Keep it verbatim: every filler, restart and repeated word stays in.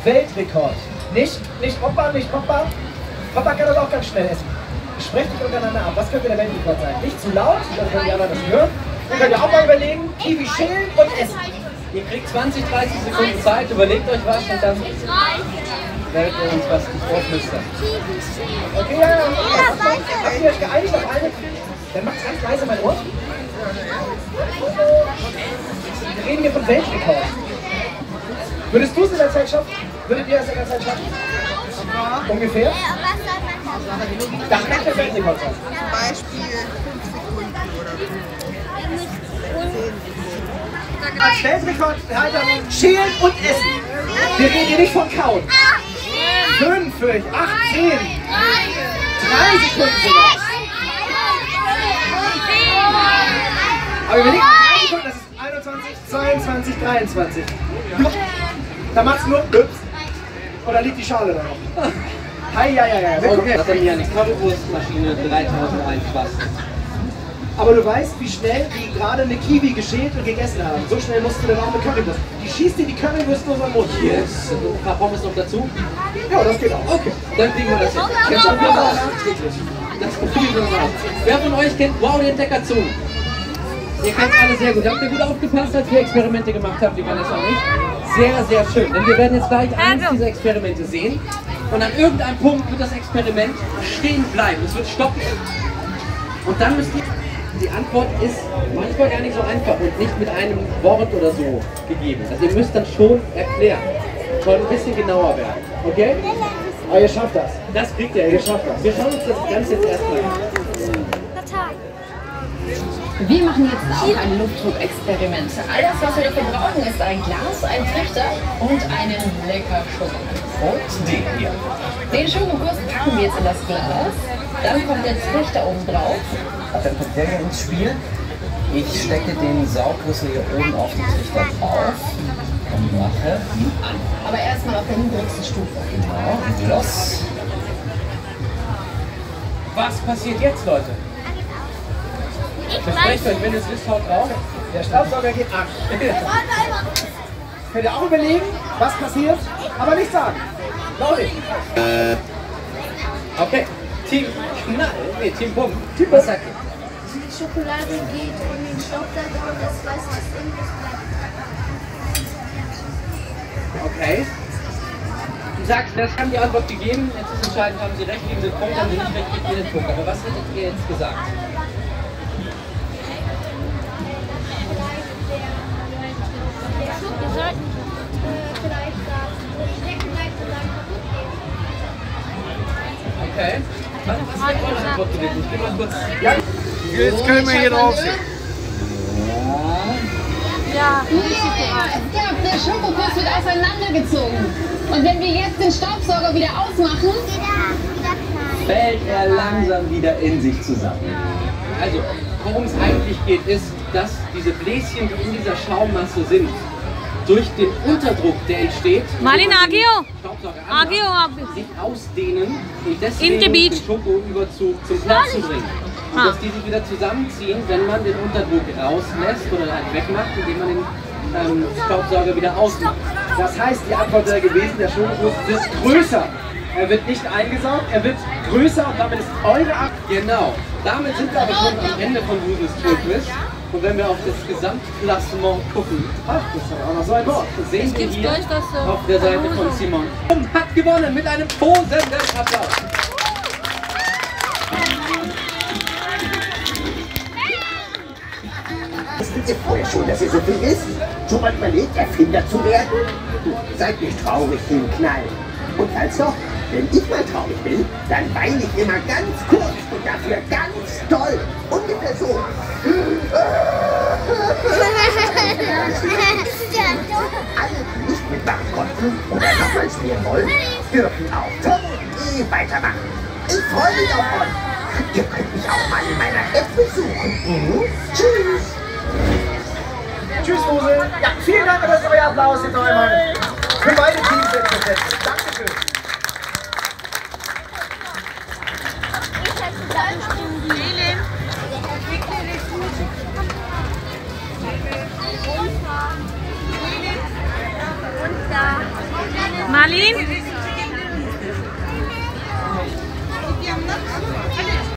Weltrekord. Nicht, nicht Papa, nicht Papa. Papa kann das auch ganz schnell essen. Sprecht euch untereinander ab. Was könnte der Weltrekord sein? Nicht zu laut, dann können die anderen das hören. Dann könnt ihr auch mal überlegen, Kiwi schälen und essen. Ihr kriegt zwanzig, dreißig Sekunden Zeit, überlegt euch was und dann werdet ihr uns was vorflüstern. Okay, ja, ja. Habt ihr euch geeinigt auf eine? Dann macht's ganz leise mein Ohr. Wir reden hier von Weltrekord. Würdest du es in der Zeit schaffen? Würdet ihr es in der Zeit schaffen? Ungefähr? Was soll man sagen? Das kann der Weltrekord sein. Zum Beispiel fünf Sekunden oder so. Als Weltrekordhalter schälen und essen. Wir reden hier nicht von kauen. Fünf, acht, zehn. Drei Sekunden sogar. Aber überlegt, drei Sekunden, das ist einundzwanzig, zweiundzwanzig, dreiundzwanzig. Da macht's nur Ups. Oder liegt die Schale da noch? Hi, ja, ja, ja. Okay, das ist ja eine Currywurstmaschine dreitausendeins Watt. Aber du weißt, wie schnell die gerade eine Kiwi geschält und gegessen haben. So schnell musst du dann auch eine Currywurst. Die schießt dir die Currywurst nur so im Mund. Yes. Und ein paar Pommes noch dazu? Ja, das geht auch. Okay, dann kriegen wir das hin. Jetzt haben wir das nachträglich. Das probieren wir mal. Wer von euch kennt Wow, die Entdeckerzoo? Ihr kennt alle sehr gut. Habt ihr gut aufgepasst, als wir Experimente gemacht haben, die Vanessa und ich? Sehr, sehr schön. Denn wir werden jetzt gleich eins dieser Experimente sehen. Und an irgendeinem Punkt wird das Experiment stehen bleiben. Es wird stoppen. Und dann müsst ihr... Die Antwort ist manchmal gar nicht so einfach und nicht mit einem Wort oder so gegeben. Also ihr müsst dann schon erklären. Soll ein bisschen genauer werden. Okay? Aber ihr schafft das. Das kriegt ihr, ihr schafft das. Wir schauen uns das Ganze jetzt erstmal an. Wir machen jetzt auch ein Luftdruckexperiment. Alles, was wir dafür brauchen, ist ein Glas, ein Trichter und einen lecker Schokokuss. Und den hier. Den Schokokuss packen wir jetzt in das Glas. Dann kommt der Trichter oben drauf. Dann kommt der hier ins Spiel. Ich stecke den Saugrüssel hier oben auf den Trichter drauf und mache ihn an. Aber erstmal auf der niedrigsten Stufe. Genau, los. Was passiert jetzt, Leute? Versprecht euch, wenn ihr es wisst, haut drauf. Der Staubsauger geht an. Könnt ihr auch überlegen, was passiert, aber nicht sagen. Claudi. Okay. Team Knall. Nee, Team Pump. Team Was sagt ihr? Die Schokolade geht und den Staubsauger und das weiß was irgendwas bleibt. Okay. Du sagst, das haben die Antwort gegeben. Jetzt ist entscheidend, haben sie recht, geben sie den Punkt, haben sie nicht recht, geben sie den Punkt. Aber was hättet ihr jetzt gesagt? Wir sollten äh, vielleicht sagen, vielleicht sagen, Okay. Was, was wäre eure Antwort gewesen? Ich geh mal kurz. Ja. Jetzt können wir hier drauf sehen. Ja, der Schokokuss wird auseinandergezogen. Und wenn wir jetzt den Staubsauger wieder ausmachen, Fällt er langsam wieder in sich zusammen. Also, worum es eigentlich geht, ist, dass diese Bläschen, die in dieser Schaummasse sind, durch den Unterdruck, der entsteht, Malin, Agio! Agio sich ausdehnen und deswegen den Schokoüberzug zum Platzen bringen. Und dass die sich wieder zusammenziehen, wenn man den Unterdruck rauslässt oder halt wegmacht, indem man den ähm, Staubsauger wieder ausmacht. Das heißt, die Antwort wäre gewesen, der Schokokuss wird größer. Er wird nicht eingesaugt, er wird größer und damit ist eure Ab. Genau. Damit sind wir aber schon am Ende von Wusels Tourquiz. Und wenn wir auf das Gesamtklassement gucken, Ach, das ist auch noch so ein Wort. sehen wir hier auf der Seite von Simon. Und hat gewonnen mit einem tosenden Applaus. Wussten Sie vorher schon, dass ihr so viel wisst? Schon mal überlegt, Erfinder zu werden? Seid nicht traurig, Team Knall. Und falls doch, wenn ich mal traurig bin, dann weine ich immer ganz kurz und dafür ganz toll. Ungefähr so. Alle, die nicht mitmachen konnten oder nochmal spielen wollen, dürfen auch Tom und E weitermachen. Ich freue mich auf euch. Ihr könnt mich auch mal in meiner App besuchen. Mhm. Tschüss. Tschüss, Wusel. Ja, vielen Dank, das ist euer Applaus jetzt noch einmal. Für beide Teams selbstverständlich. Dankeschön. Und da. Marlin?